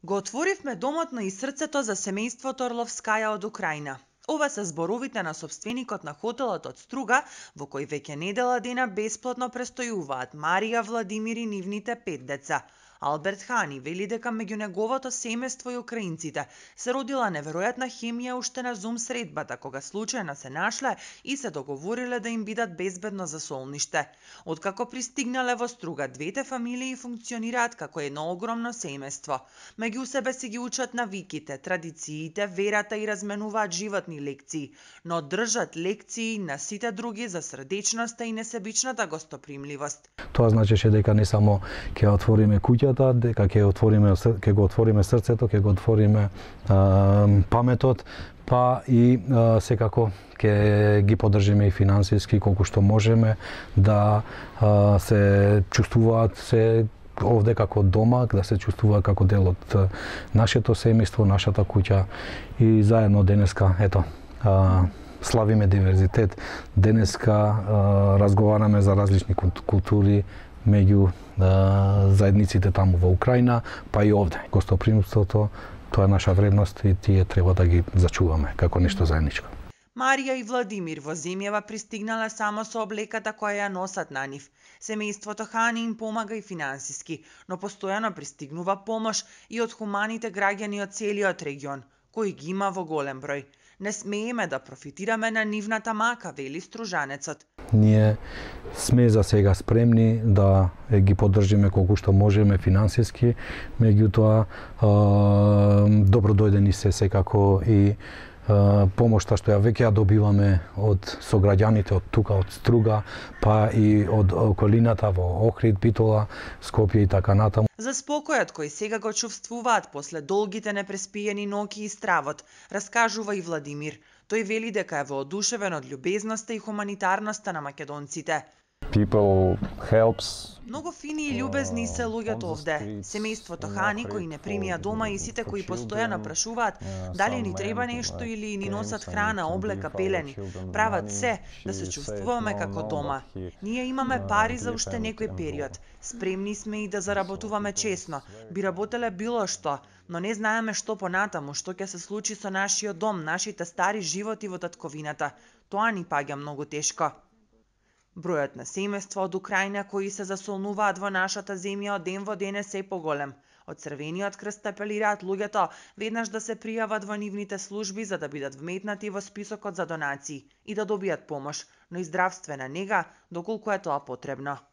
Го отворивме домотно и срцето за семејството Орловскаја од Украина. Ова се зборовите на собственикот на хотелот од Струга, во кој веќе недела дена бесплатно престојуваат Марија, Владимир и нивните 5 деца. Алберт Хани вели дека меѓу неговото семејство и украинците се родила неверојатна хемија уште на Зум средбата, кога случајно се нашле и се договориле да им бидат безбедно за солниште. Откако пристигнале во Струга, двете фамилии функционираат како едно огромно семејство. Меѓу себе си ги учат навиките, традициите, верата и разменуваат животни лекции, но држат лекции на сите други за срдечноста и несебичната гостопримливост. Тоа значеше дека не само ќе отвориме куќата, дека ќе го отвориме срцето, ќе го отвориме паметот, па и секако ќе ги поддржиме и финансиски колку што можеме да се чувствуваат се овде како дома, да се чувствува како дел од нашето семејство, нашата куќа и заедно денеска, ето, славиме диверзитет. Денеска разговараме за различни култури меѓу заедниците таму во Украина, па и овде. Гостопримството, тоа е наша вредност и тие треба да ги зачуваме како нешто заедничко. Марија и Владимир во земјава пристигнале само со облеката која ја носат на нив. Семејството Хани им помага и финансиски, но постојано пристигнува помош и од хуманите граѓани од целиот регион, кои ги има во голем број. Не смееме да профитираме на нивната мака, вели стружанецот. Ние сме за сега спремни да ги поддржиме колку што можеме финансиски, меѓутоа добро дојдени се секако и помошта што ја веќе ја добиваме од сограѓаните од тука, од Струга, па и од околината во Охрид, Битола, Скопје и така натаму. За спокојот кој сега го чувствуваат после долгите непреспиени ноќи и стравот, раскажува и Владимир. Тој вели дека е воодушевен од љубезноста и хуманитарноста на македонците. Многу фини и љубезни се луѓето овде. Семејството Хани кои не примија дома и сите кои постојано прашуваат дали ни треба нешто или ни носат храна, облека, пелени. Прават се да се чувствуваме како дома. Ние имаме пари за уште некој период. Спремни сме и да заработуваме чесно. Би работеле било што, но не знаеме што понатаму, што ќе се случи со нашиот дом, нашите стари животи во татковината. Тоа ни паѓа многу тешко. Бројот на семејства од Украина кои се засолнуваат во нашата земја од ден во ден е се поголем. Од Црвениот крст апелираат луѓето веднаш да се пријават во нивните служби за да бидат вметнати во списокот за донации и да добијат помош, но и здравствена нега доколку е тоа потребно.